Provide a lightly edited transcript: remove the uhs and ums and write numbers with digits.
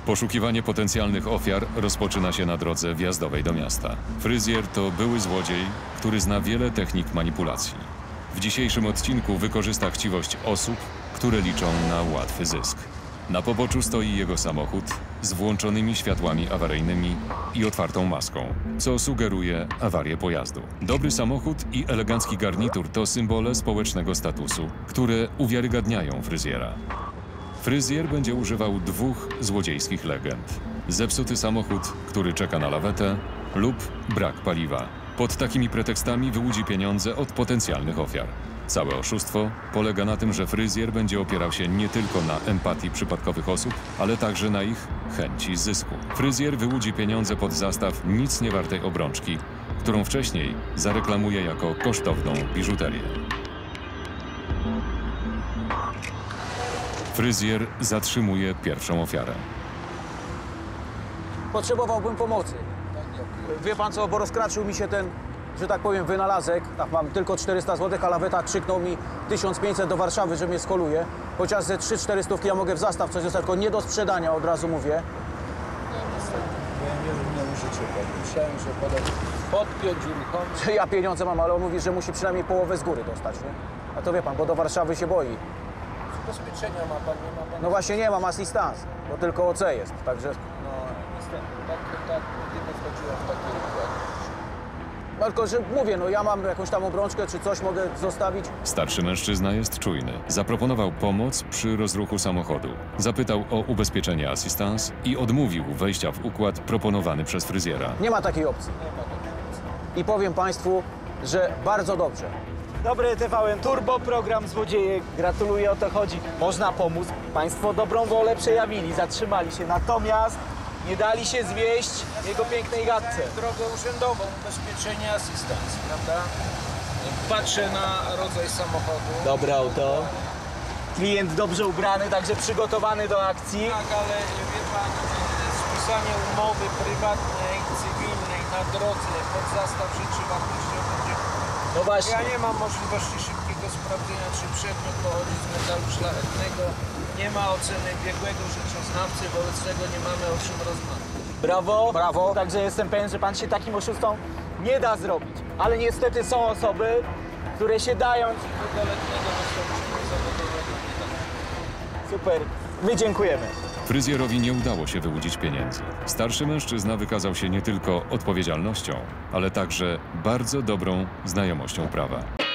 Poszukiwanie potencjalnych ofiar rozpoczyna się na drodze wjazdowej do miasta. Fryzjer to były złodziej, który zna wiele technik manipulacji. W dzisiejszym odcinku wykorzysta chciwość osób, które liczą na łatwy zysk. Na poboczu stoi jego samochód z włączonymi światłami awaryjnymi i otwartą maską, co sugeruje awarię pojazdu. Dobry samochód i elegancki garnitur to symbole społecznego statusu, które uwiarygadniają fryzjera. Fryzjer będzie używał dwóch złodziejskich legend. Zepsuty samochód, który czeka na lawetę, lub brak paliwa. Pod takimi pretekstami wyłudzi pieniądze od potencjalnych ofiar. Całe oszustwo polega na tym, że fryzjer będzie opierał się nie tylko na empatii przypadkowych osób, ale także na ich chęci zysku. Fryzjer wyłudzi pieniądze pod zastaw nic niewartej obrączki, którą wcześniej zareklamuje jako kosztowną biżuterię. Fryzjer zatrzymuje pierwszą ofiarę. Potrzebowałbym pomocy. Wie pan co, bo rozkraczył mi się ten, że tak powiem, wynalazek. Tak, mam tylko 400 zł, a laweta krzyknął mi 1500 do Warszawy, że mnie skoluje. Chociaż ze 3-400 ja mogę w zastaw coś dostać, tylko nie do sprzedania, od razu mówię. Ja nie musicie podnieść. Musiałem, że podpiąć, uruchomić. Że ja pieniądze mam, ale on mówi, że musi przynajmniej połowę z góry dostać, nie? A to wie pan, bo do Warszawy się boi. Ubezpieczenia ma pan, nie ma pan? No właśnie nie mam asystans, bo tylko OC jest, także... No, niestety, tak nie wchodziła w taki układ. No, tylko, że mówię, no ja mam jakąś tam obrączkę, czy coś mogę zostawić. Starszy mężczyzna jest czujny. Zaproponował pomoc przy rozruchu samochodu. Zapytał o ubezpieczenie asystans i odmówił wejścia w układ proponowany przez fryzjera. Nie ma takiej opcji. Nie ma takiej opcji. I powiem państwu, że bardzo dobrze. Dobry TVN Turbo, program Złodzieje. Gratuluję, o to chodzi. Można pomóc. Państwo dobrą wolę przejawili, zatrzymali się. Natomiast nie dali się zwieść jego pięknej gadce. Drogę urzędową, ubezpieczenie, asystans, prawda? Patrzę na rodzaj samochodu. Dobre auto. Klient dobrze ubrany, także przygotowany do akcji. Tak, ale wie pan, spisanie umowy prywatnej, cywilnej na drodze pod zastaw rzeczy wartościowych będzie... No właśnie. Ja nie mam możliwości szybkiego sprawdzenia, czy przedmiot pochodzi z metalu szlachetnego. Nie ma oceny biegłego rzeczoznawcy, wobec tego nie mamy o czym rozmawiać. Brawo. Brawo. Także jestem pewien, że pan się takim oszustom nie da zrobić. Ale niestety są osoby, które się dają. Długoletniego doświadczenia zawodowego nie da. Super. My dziękujemy. Fryzjerowi nie udało się wyłudzić pieniędzy. Starszy mężczyzna wykazał się nie tylko odpowiedzialnością, ale także bardzo dobrą znajomością prawa.